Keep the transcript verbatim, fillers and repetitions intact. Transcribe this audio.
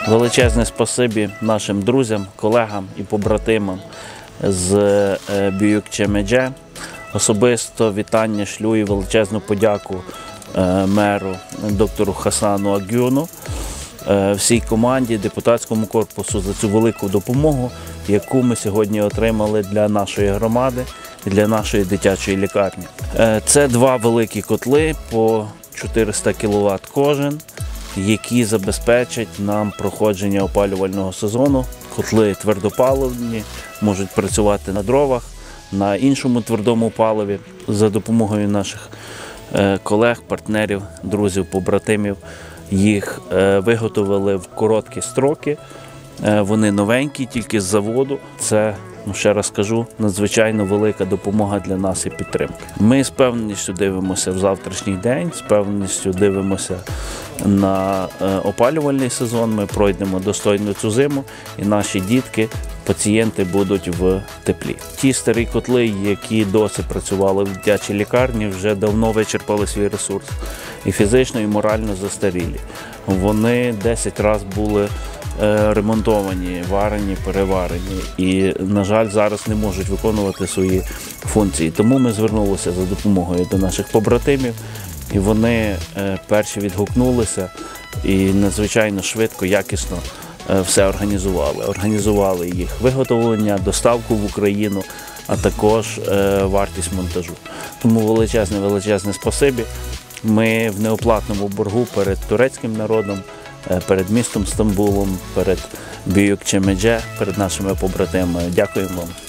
Величезне спасибі нашим друзям, колегам і побратимам з Büyükçekmece. Особисто вітання шлю і величезну подяку меру доктору Хасану Акгюну, всій команді, депутатському корпусу за цю велику допомогу, яку ми сьогодні отримали для нашої громади і для нашої дитячої лікарні. Це два великі котли по чотириста кіловат кожен, які забезпечать нам проходження опалювального сезону. Котли твердопаливні, можуть працювати на дровах, на іншому твердому паливі. За допомогою наших колег, партнерів, друзів, побратимів їх виготовили в короткі строки. Вони новенькі, тільки з заводу. Це, ну, ще раз кажу, надзвичайно велика допомога для нас і підтримка. Ми з певністю дивимося в завтрашній день, з певністю дивимося на опалювальний сезон. Ми пройдемо достойно цю зиму, і наші дітки, пацієнти будуть в теплі. Ті старі котли, які досі працювали в дитячій лікарні, вже давно вичерпали свій ресурс. І фізично, і морально застарілі. Вони десять разів були ремонтовані, варені, переварені і, на жаль, зараз не можуть виконувати свої функції. Тому ми звернулися за допомогою до наших побратимів, і вони перші відгукнулися і надзвичайно швидко, якісно все організували. Організували їх виготовлення, доставку в Україну, а також вартість монтажу. Тому величезне-величезне спасибі. Ми в неоплатному боргу перед турецьким народом, перед містом Стамбулом, перед Büyükçekmece, перед нашими побратимами. Дякуємо вам.